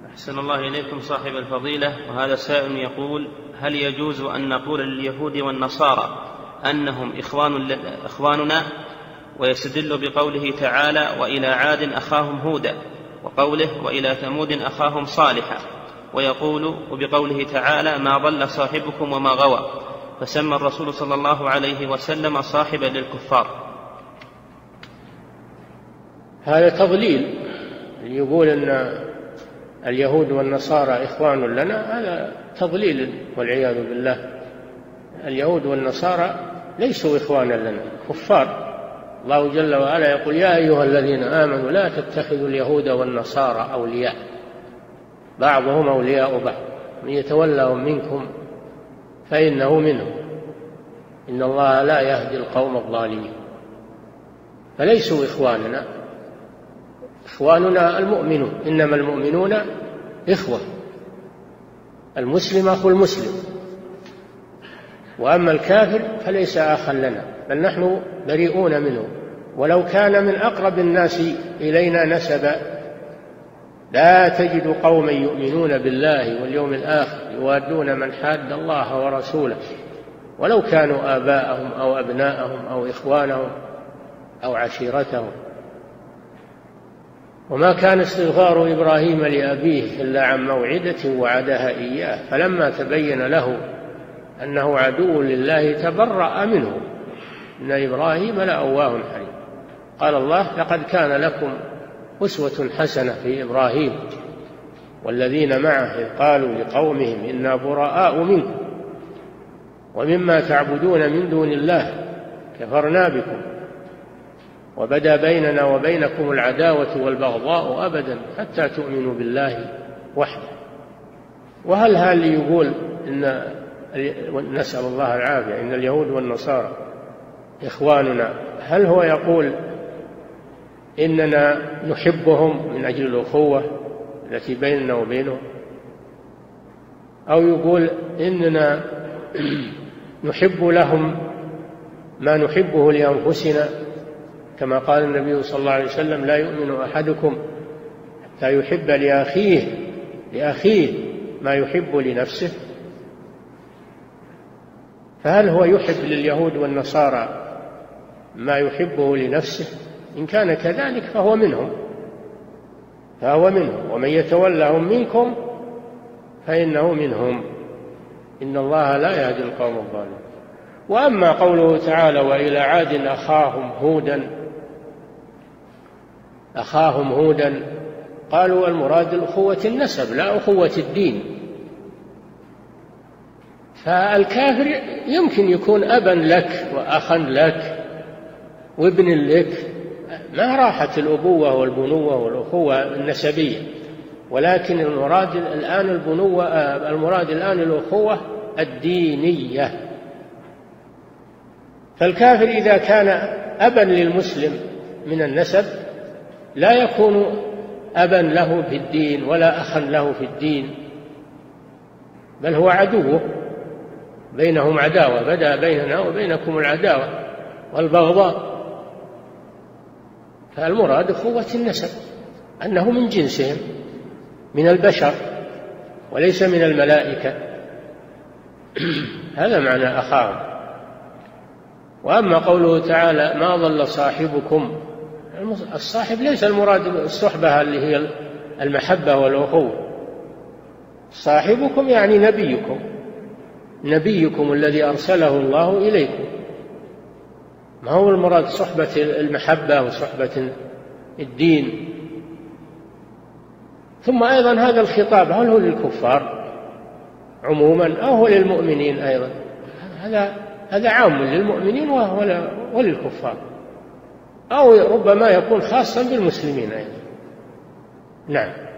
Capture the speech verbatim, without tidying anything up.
أحسن الله إليكم صاحب الفضيلة. وهذا سائل يقول: هل يجوز أن نقول لليهود والنصارى أنهم إخوان إخواننا، ويستدل بقوله تعالى: وإلى عاد أخاهم هودا، وقوله: وإلى ثمود أخاهم صالحا، ويقول وبقوله تعالى: ما ضل صاحبكم وما غوى، فسمى الرسول صلى الله عليه وسلم صاحبا للكفار؟ هذا تضليل. يقول أن اليهود والنصارى إخوان لنا، هذا تضليل والعياذ بالله. اليهود والنصارى ليسوا إخوانا لنا، كفار. الله جل وعلا يقول: يا أيها الذين آمنوا لا تتخذوا اليهود والنصارى أولياء بعضهم أولياء بعض من يتولهم منكم فإنه منهم إن الله لا يهدي القوم الظالمين. فليسوا إخواننا، إخواننا المؤمنون، إنما المؤمنون إخوة، المسلم أخو المسلم، وأما الكافر فليس أخا لنا، بل نحن بريئون منه، ولو كان من أقرب الناس إلينا نسبا. لا تجد قوما يؤمنون بالله واليوم الآخر يوادون من حاد الله ورسوله ولو كانوا آباءهم أو أبناءهم أو إخوانهم أو عشيرتهم. وما كان استغفار إبراهيم لأبيه إلا عن موعدة وعدها إياه، فلما تبين له أنه عدو لله تبرأ منه، إن إبراهيم لأواه حليم. قال الله: لقد كان لكم أسوة حسنة في إبراهيم والذين معه إذ قالوا لقومهم إنا براء منكم ومما تعبدون من دون الله كفرنا بكم وبدا بيننا وبينكم العداوة والبغضاء أبدا حتى تؤمنوا بالله وحده. وهل هل يقول إن نسأل الله العافية إن اليهود والنصارى إخواننا، هل هو يقول إننا نحبهم من أجل الأخوة التي بيننا وبينهم، أو يقول إننا نحب لهم ما نحبه لأنفسنا، كما قال النبي صلى الله عليه وسلم: لا يؤمن أحدكم حتى يحب لأخيه لأخيه ما يحب لنفسه. فهل هو يحب لليهود والنصارى ما يحبه لنفسه؟ إن كان كذلك فهو منهم فهو منهم ومن يتولهم منكم فإنه منهم إن الله لا يهدي القوم الظالمين. وأما قوله تعالى: وإلى عاد أخاهم هودا أخاهم هودا قالوا المراد أخوة النسب لا أخوة الدين. فالكافر يمكن يكون أبا لك وأخا لك وابن لك، ما راحت الأبوة والبنوة والأخوة النسبية، ولكن المراد الآن البنوة المراد الآن الأخوة الدينية. فالكافر إذا كان أبا للمسلم من النسب لا يكون أبا له في الدين ولا أخا له في الدين، بل هو عدوه، بينهم عداوة، بدأ بيننا وبينكم العداوة والبغضاء. فالمراد أخوة النسب أنه من جنسهم من البشر وليس من الملائكة هذا معنى أخاهم. وأما قوله تعالى: ما ضل صاحبكم، الصاحب ليس المراد الصحبة اللي هي المحبة والأخوة، صاحبكم يعني نبيكم نبيكم الذي أرسله الله إليكم، ما هو المراد صحبة المحبة وصحبة الدين. ثم أيضا هذا الخطاب هل هو للكفار عموما أو هو للمؤمنين أيضا؟ هذا هذا عام للمؤمنين وللكفار، أو ربما يكون خاصا بالمسلمين أيضا. نعم.